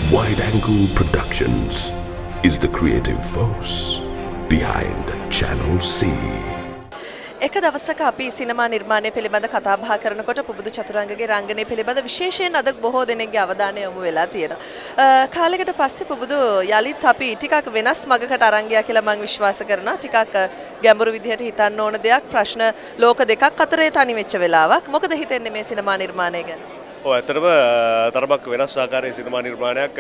Wide Angle Productions is the creative force behind Channel C. එක දවසක අපි සිනමා නිර්මාණය පිළිබඳ කතා බහ කරනකොට පුබුදු චතුරංගගේ රංගනය පිළිබඳ විශේෂයෙන් අද බොහෝ දෙනෙක්ගේ අවධානය යොමු වෙලා තියෙනවා. කාලයකට පස්සේ පුබුදු යලිත් අපි ටිකක් වෙනස් මගකට අරන් ගියා කියලා මම විශ්වාස කරනවා. ටිකක් ගැඹුරු විදිහට හිතන්න ඕන දෙයක් ප්‍රශ්න ලෝක දෙකක් අතරේ තනි වෙච්ච වෙලාවක්. මොකද හිතෙන්නේ මේ සිනමා නිර්මාණය ගැන? ඔව් ඇත්තටම තරමක් වෙනස් ආකාරයේ සිනමා නිර්මාණයක්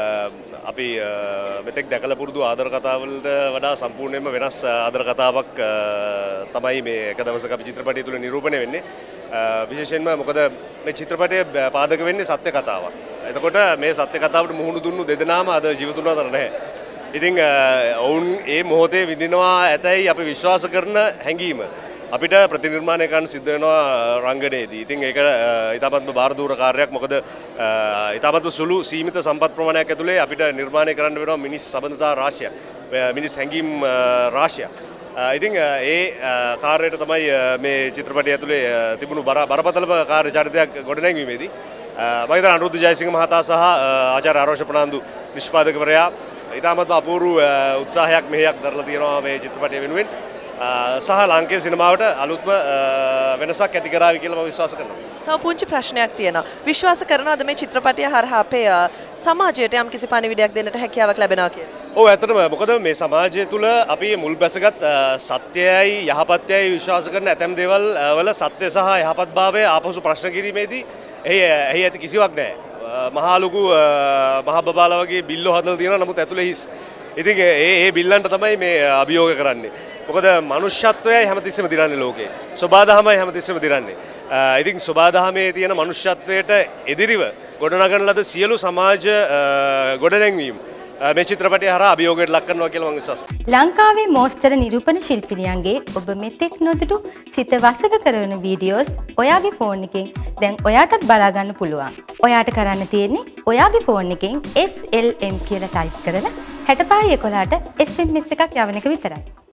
අපි මෙතෙක් දැකලා පුරුදු ආදර කතාවලට වඩා සම්පූර්ණයෙන්ම වෙනස් ආදර කතාවක් තමයි මේ එක දවසක අපි චිත්‍රපටය තුල නිරූපණය වෙන්නේ. විශේෂයෙන්ම මොකද මේ චිත්‍රපටය පාදක වෙන්නේ සත්‍ය කතාවක්. එතකොට මේ සත්‍ය කතාවට මුහුණ දුන්නු දෙදෙනාම අද ජීවිතුන් අතර නැහැ. ඉතින් ඔවුන් ඒ මොහොතේ විඳිනවා ඇතැයි අපි විශ්වාස කරන හැඟීම අපිට ප්‍රතිනිර්මාණය කරන්න සිද්ධ වෙනවා රංගනයේදී. ඉතින් ඒක ඊටමත්ම බාරදූර කාර්යයක්. මොකද ඊටමත්ම සුළු සීමිත සම්පත් ප්‍රමාණයක් ඇතුලේ අපිට නිර්මාණය කරන්න වෙනවා මිනිස් සම්බන්ධතා රාශියක්. මිනිස් හැඟීම් රාශියක්. ඉතින් ඒ කාර්යයට තමයි මේ චිත්‍රපටය ඇතුලේ තිබුණු බරපතලම කාර්ය චරිතයක් ගොඩනැංවීමේදී මම හිතනවා අනුරුද්ධ ජයසිංහ මහතා සහ ආචාර්ය ආරෝෂ ප්‍රනාන්දු නිෂ්පාදකවරයා ඊටමත්ම අපූර්ව උත්සාහයක් මෙහෙයක් දරලා තියෙනවා මේ චිත්‍රපටය වෙනුවෙන්. සහ ලාංකේය සිනමාවට අලුත්ම වෙනසක් ඇති කරાવી කියලා මම විශ්වාස කරනවා. තව පුංචි ප්‍රශ්නයක් තියෙනවා. විශ්වාස කරනවද මේ චිත්‍රපටය හරහා අපේ සමාජයට යම් කිසි පණිවිඩයක් දෙන්නට හැකියාවක් ලැබෙනවා කියලා? ඔව් ඇත්තටම මොකද මේ සමාජය තුළ අපි මුල් බැසගත් සත්‍යයයි යහපත්යයි විශ්වාස කරන ඇතැම් දේවල් වල සත්‍ය සහ යහපත්භාවය ආපසු ප්‍රශ්න කිරීමේදී එහි ඇති කිසිවක් නැහැ. මහා ලොකු මහ බබාලා වගේ බිල්ලෝ හදලා තියෙනවා නමුත් ඇතුලේ හිස්. ඉතින් ඒ බිල්ලන්ට තමයි මේ අභියෝග කරන්නේ. මොකද මනුෂ්‍යත්වයයි හැමතිස්සෙම දිරන්නේ ලෝකේ. සබාදහමයි හැමතිස්සෙම දිරන්නේ. ඉතින් සබාදහමේ තියෙන මනුෂ්‍යත්වයට එදිරිව ගොඩනගන ලද සියලු සමාජ ගොඩනැංවීම් මේ චිත්‍රපටය හරහා අභියෝගයට ලක් කරනවා කියලා මම විශ්වාස කරනවා. ලංකාවේ මෝස්තර නිරූපණ ශිල්පිනියන්ගේ ඔබ මෙතෙක් නොදුටු සිත වසඟ කරන වීඩියෝස් ඔයාගේ ෆෝන් එකෙන් දැන් ඔයාටත් බලා ගන්න පුළුවන්. ඔයාට කරන්න තියෙන්නේ ඔයාගේ ෆෝන් එකෙන් SLM කියලා ටයිප් කරලා 6511ට SMS එකක් යවන එක විතරයි.